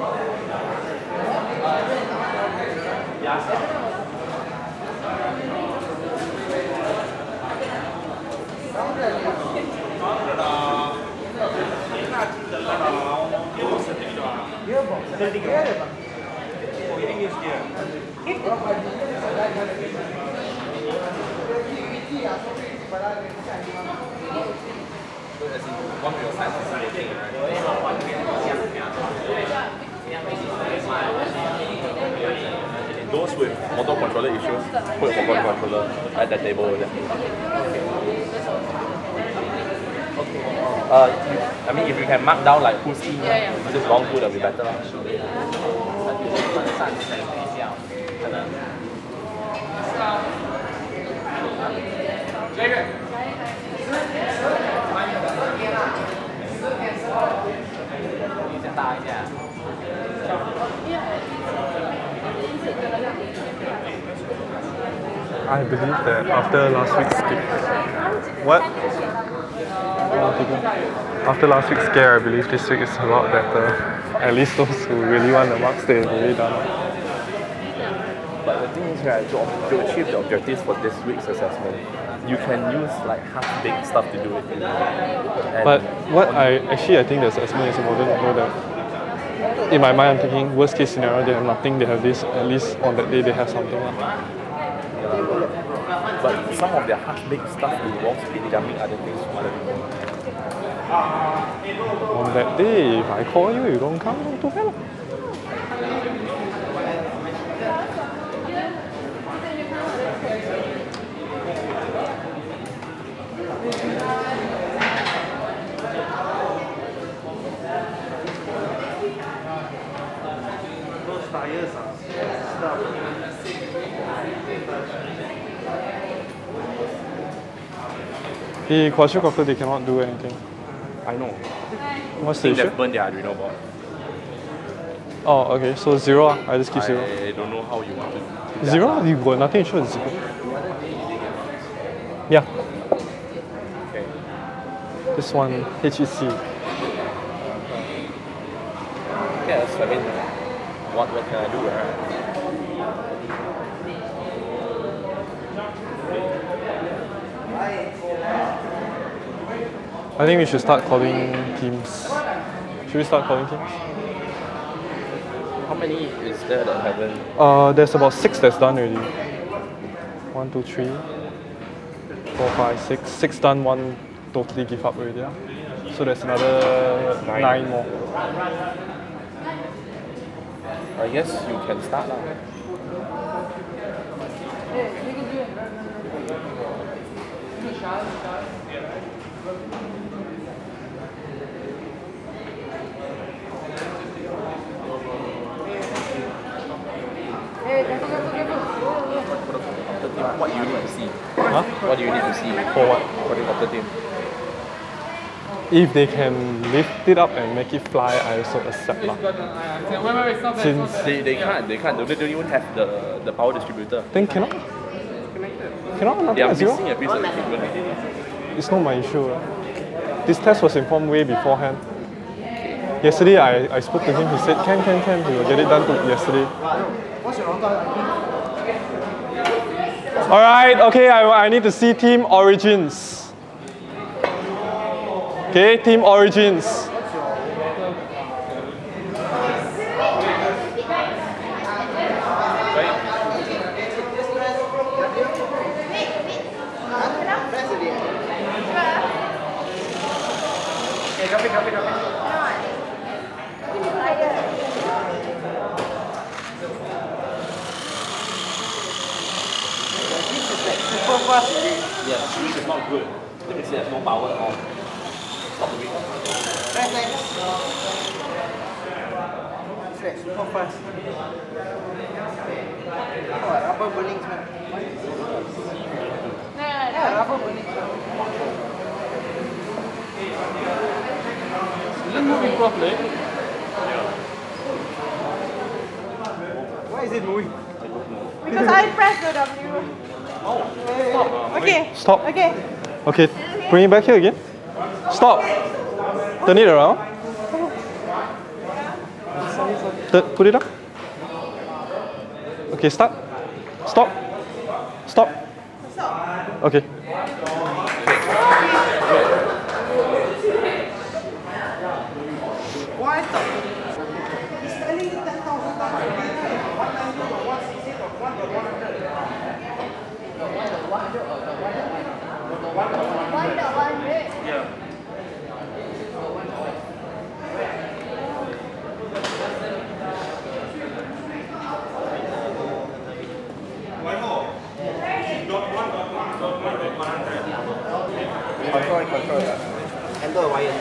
Those with motor controller issues, put your motor controller at that table over there. I mean, if you can mark down like who's in, just long two, that'll be better. I believe that after last week's what? After last week's scare, I believe this week is a lot better. At least those who really want the marks, they've really done it. But the thing is, right, to achieve the objectives for this week's assessment, you can use like half-baked stuff to do it. And but I think the assessment is important to know that in my mind I'm thinking worst case scenario they have nothing, they have this, at least on that day they have something. But some of their half-baked stuff involves speed jumping other things from other people. On that day, if I call you, you don't come, too bad. Those tires are stuck. The quadricopter, they cannot do anything. I know. What's I the think issue? they've burned their Arduino board. Oh, okay, so 0, I just keep 0. I don't know how you want to do that. 0? You got nothing to show, 0. Yeah. Okay. This one, HEC. Yes, I mean, what can I do, right? I think we should start calling teams. Should we start calling teams? How many is there that haven't? There's about 6 that's done already. 1, 2, 3, 4, 5, 6. 6 done, 1 totally give up already. Yeah? So there's another 9 more. I guess you can start now. What do you need to see? Huh? What do you need to see? For what? For the copter team. If they can lift it up and make it fly, I also accept lah. Since They can't. They don't even have the power distributor. then cannot. Cannot. They are Nothing. missing a piece of equipment. It's not my issue. This test was informed way beforehand. Yesterday I spoke to him. He said can. He will get it done yesterday. All right. Okay. I need to see team origins. Okay, team origins. Yeah, switch is not good. That means it has no power at all. Stop the wheel. It's super fast. Oh, rubber burning smell. Yeah, rubber burning smell. Is it moving properly? Why is it moving? Because I pressed the W. Okay. Stop. Okay. Okay, bring it back here again. Stop. Turn it around. Put it up. Okay, start. Stop. Stop. Okay. Why stop? Control. Enter wire.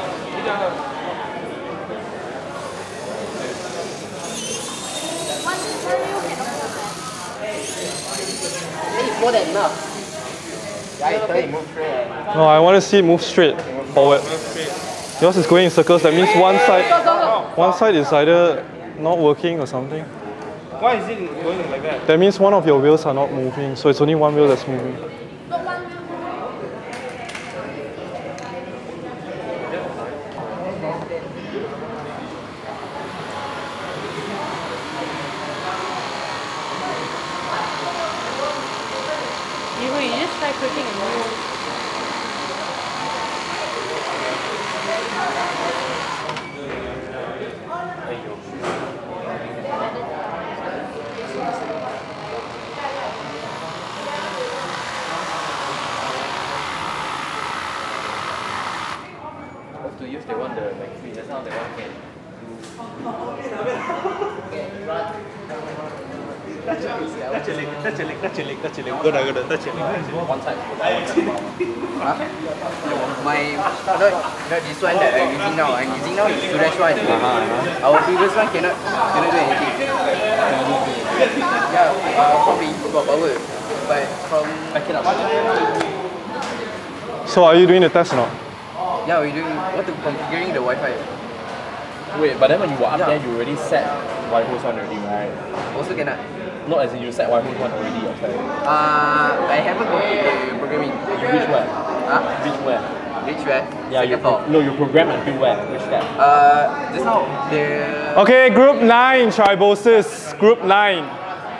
It's more than enough. Yeah, it move straight. No, I want to see it move straight forward. Yours is going in circles. That means one side is either not working or something. Why is it going like that? That means one of your wheels are not moving. So it's only one wheel that's moving. You just try clicking and move. To use the one the McFree, that's how the one can. Touch your leg. Go down, touch your leg. One side. Not this one that I'm using now. I'm using now is Suresh one. Our previous one cannot do anything. Yeah, probably got power. But from Back it up. So are you doing the test or not? yeah, we're doing what to configuring the Wi-Fi. Wait, but then when you were up there, you already set Wi-Fi 1 already, right? Also cannot. Not as in you set Wi-Fi 1 already yourself. I haven't gone to the programming. You reach where? Reach where? Reach where? Yeah, Second floor. no, you program until where? Which step? Just now the Okay, group 9, Tribosis. Group 9.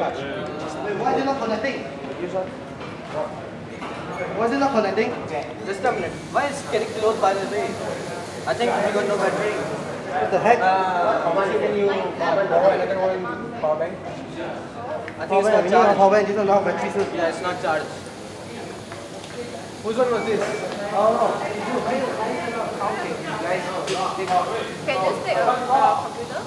touch. Wait, why is it not connecting? Use one. Why is it not connecting? Just a minute. Why is it getting close by the way? I think we got no battery. What the heck? Can you borrow another one power bank? I think Power bank, we it's need not a power charged. bank. This one now battery soon. Yeah, it's not charged. Whose one was this? Can you just take a computer?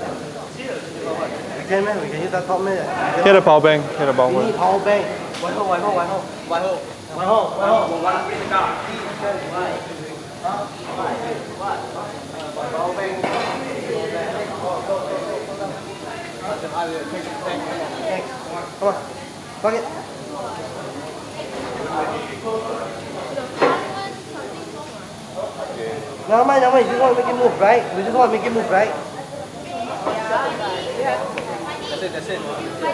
We can, man. We can use that top, man. Get a power bank. Get a power We bank. need power bank. Come on. Fuck it. Never mind, never mind. You just want to make it move, right? We just want to make it move, right? That's it.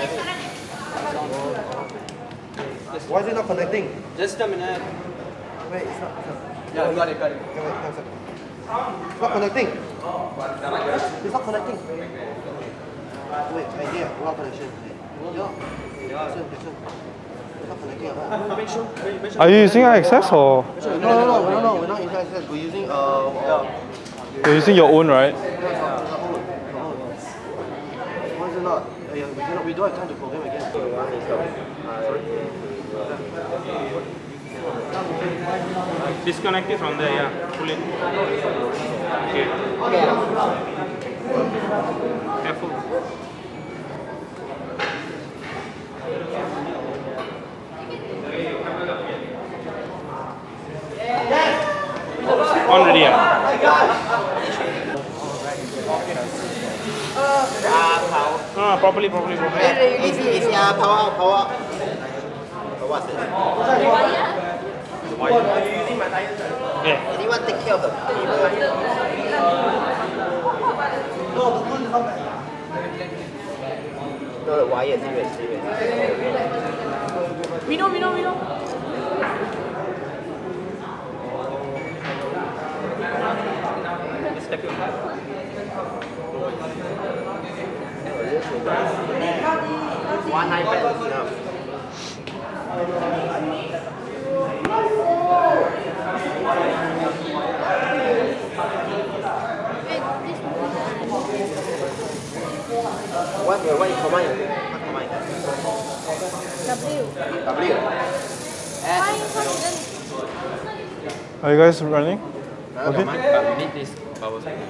Why is it not connecting? Just a minute. Wait, it's not. Yeah, got it. Okay, wait, one second. It's not connecting. It's not connecting. Wait, right here. Wrong connection. Yeah. Listen. It's not connecting at all. Are you using access or No, we're not using access. We're using you're using your own, right? Why is it not? We don't have time to program again. Disconnect it from there, yeah. Pull it. Okay. Careful. On ready, yeah. Properly. This is power. What's it? Yeah. Anyone take care of the No, the wire is serious. We know. One iPad is enough. What is command? W. Are you guys running? Okay. But we need this power bank.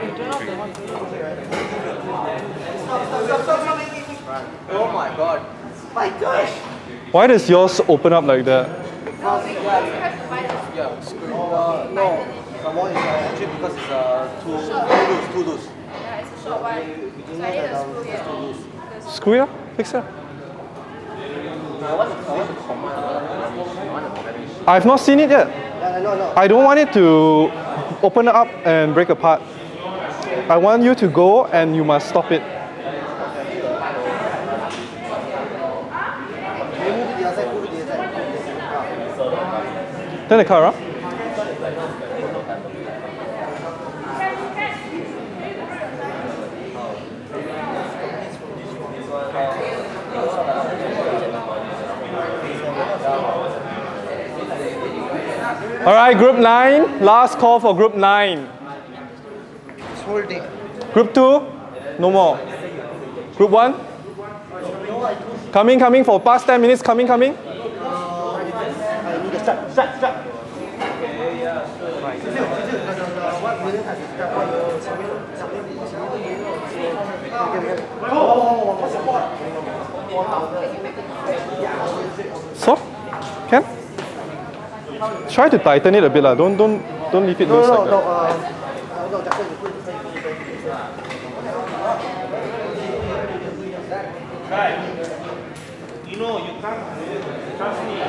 Oh my god. My gosh! Why does yours open up like that? Yeah, screw. No. Someone is actually because it's too loose. Yeah, it's a short one. So I need a screw here. Screw it up, fix it up. I've not seen it yet. No. I don't want it to open up and break apart. I want you to go and you must stop it. Turn the car around. All right, group 9. Last call for group 9. This whole day. Group 2, no more. Group 1, coming for past 10 minutes, coming. I need a start. So, can? Try to tighten it a bit, lah. Don't leave it loose like that. You know, you can't trust me.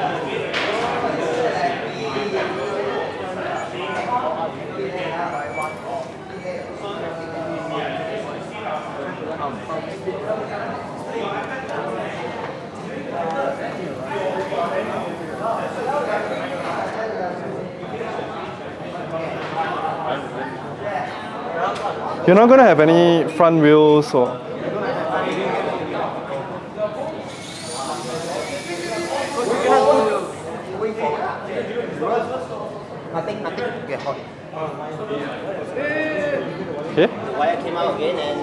You're not going to have any front wheels or... Nothing get hot. Okay. The wire came out again and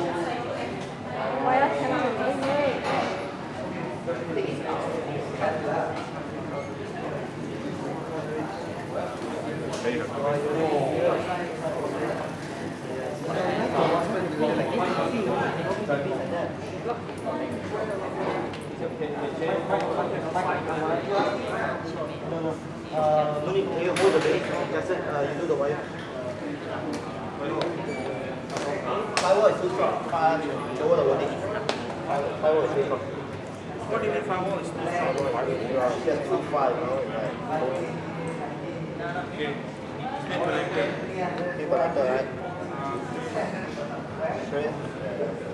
no need, can you hold the base? That's it, you do the wire. Firewall is too strong. Lower the voltage. Firewall is too strong. What do you mean firewall is too strong? Just too far, you know. Connector, right? Straight.